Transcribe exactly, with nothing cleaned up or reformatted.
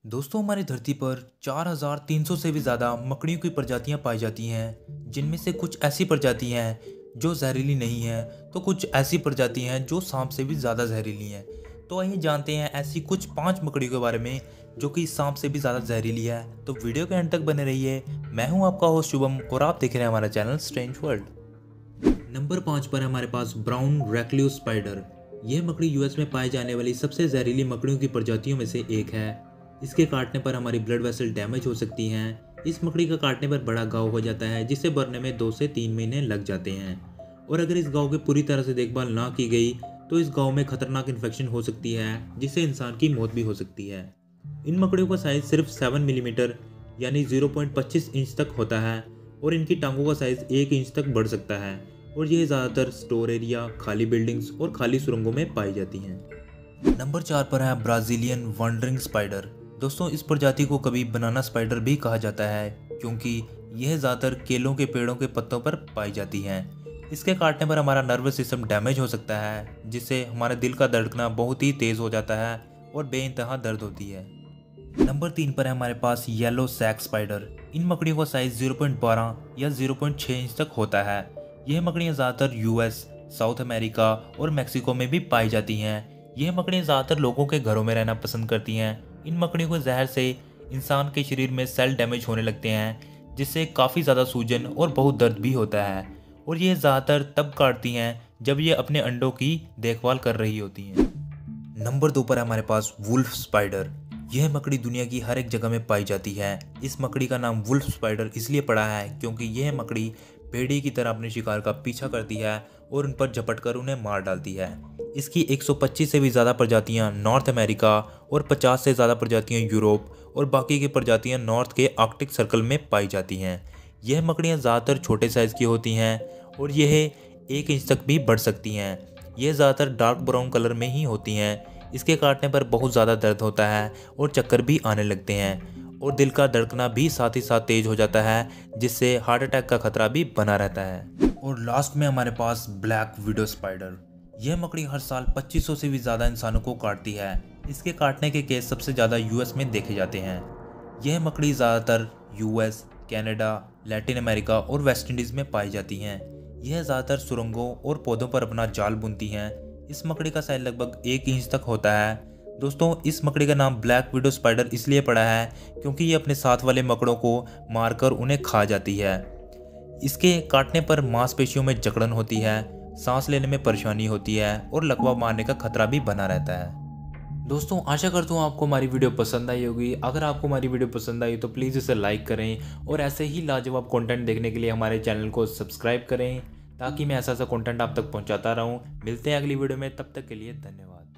दोस्तों हमारी धरती पर चार हज़ार तीन सौ से भी ज़्यादा मकड़ियों की प्रजातियां पाई जाती हैं, जिनमें से कुछ ऐसी प्रजाति हैं जो जहरीली नहीं हैं, तो कुछ ऐसी प्रजाति हैं जो सांप से भी ज़्यादा जहरीली हैं। तो आइए जानते हैं ऐसी कुछ पांच मकड़ियों के बारे में जो कि सांप से भी ज़्यादा जहरीली है। तो वीडियो के एंड तक बने रहिए। मैं हूं आपका होस्ट शुभम और आप देख रहे हैं हमारा चैनल स्ट्रेंज वर्ल्ड। नंबर पाँच पर है हमारे पास ब्राउन रेक्ल्यूस स्पाइडर। यह मकड़ी यूएस में पाई जाने वाली सबसे जहरीली मकड़ियों की प्रजातियों में से एक है। इसके काटने पर हमारी ब्लड वेसल डैमेज हो सकती हैं। इस मकड़ी का काटने पर बड़ा घाव हो जाता है, जिसे भरने में दो से तीन महीने लग जाते हैं। और अगर इस घाव की पूरी तरह से देखभाल ना की गई तो इस घाव में खतरनाक इन्फेक्शन हो सकती है, जिससे इंसान की मौत भी हो सकती है। इन मकड़ियों का साइज सिर्फ सात मिलीमीटर यानी zero point two five inch तक होता है और इनकी टांगों का साइज एक इंच तक बढ़ सकता है। और यह ज़्यादातर स्टोर एरिया, खाली बिल्डिंग्स और खाली सुरंगों में पाई जाती हैं। नंबर चार पर है ब्राजीलियन वंडरिंग स्पाइडर। दोस्तों इस प्रजाति को कभी बनाना स्पाइडर भी कहा जाता है, क्योंकि यह ज़्यादातर केलों के पेड़ों के पत्तों पर पाई जाती है। इसके काटने पर हमारा नर्वस सिस्टम डैमेज हो सकता है, जिससे हमारे दिल का धड़कना बहुत ही तेज़ हो जाता है और बेइंतहा दर्द होती है। नंबर तीन पर है हमारे पास येलो सैक स्पाइडर। इन मकड़ियों का size zero point one two या ज़ीरो पॉइंट सिक्स इंच तक होता है। यह मकड़ियाँ ज़्यादातर यूएस, साउथ अमेरिका और मैक्सिको में भी पाई जाती हैं। यह मकड़ियाँ ज़्यादातर लोगों के घरों में रहना पसंद करती हैं। इन मकड़ियों के जहर से इंसान के शरीर में सेल डैमेज होने लगते हैं, जिससे काफ़ी ज़्यादा सूजन और बहुत दर्द भी होता है। और ये ज़्यादातर तब काटती हैं जब ये अपने अंडों की देखभाल कर रही होती हैं। नंबर दो पर है हमारे पास वुल्फ स्पाइडर। यह मकड़ी दुनिया की हर एक जगह में पाई जाती है। इस मकड़ी का नाम वुल्फ स्पाइडर इसलिए पड़ा है क्योंकि यह मकड़ी भेड़िए की तरह अपने शिकार का पीछा करती है और उन पर झपट कर उन्हें मार डालती है। इसकी एक सौ पच्चीस से भी ज़्यादा प्रजातियां नॉर्थ अमेरिका और पचास से ज़्यादा प्रजातियां यूरोप और बाकी की प्रजातियां नॉर्थ के आर्कटिक सर्कल में पाई जाती हैं। यह मकड़ियां ज़्यादातर छोटे साइज़ की होती हैं और यह एक इंच तक भी बढ़ सकती हैं। यह ज़्यादातर डार्क ब्राउन कलर में ही होती हैं। इसके काटने पर बहुत ज़्यादा दर्द होता है और चक्कर भी आने लगते हैं और दिल का धड़कना भी साथ ही साथ तेज हो जाता है, जिससे हार्ट अटैक का खतरा भी बना रहता है। और लास्ट में हमारे पास ब्लैक विडो स्पाइडर। यह मकड़ी हर साल पच्चीस सौ से भी ज़्यादा इंसानों को काटती है। इसके काटने के केस सबसे ज़्यादा यूएस में देखे जाते हैं। यह मकड़ी ज़्यादातर यूएस, कनाडा, लैटिन अमेरिका और वेस्ट इंडीज़ में पाई जाती हैं। यह ज़्यादातर सुरंगों और पौधों पर अपना जाल बुनती हैं। इस मकड़ी का साइज लगभग एक इंच तक होता है। दोस्तों इस मकड़ी का नाम ब्लैक विडो स्पाइडर इसलिए पड़ा है क्योंकि ये अपने साथ वाले मकड़ों को मारकर उन्हें खा जाती है। इसके काटने पर मांसपेशियों में जकड़न होती है, सांस लेने में परेशानी होती है और लकवा मारने का खतरा भी बना रहता है। दोस्तों आशा करता हूँ आपको हमारी वीडियो पसंद आई होगी। अगर आपको हमारी वीडियो पसंद आई तो प्लीज़ इसे लाइक करें और ऐसे ही लाजवाब कंटेंट देखने के लिए हमारे चैनल को सब्सक्राइब करें, ताकि मैं ऐसा ऐसा कंटेंट आप तक पहुँचाता रहूँ। मिलते हैं अगली वीडियो में, तब तक के लिए धन्यवाद।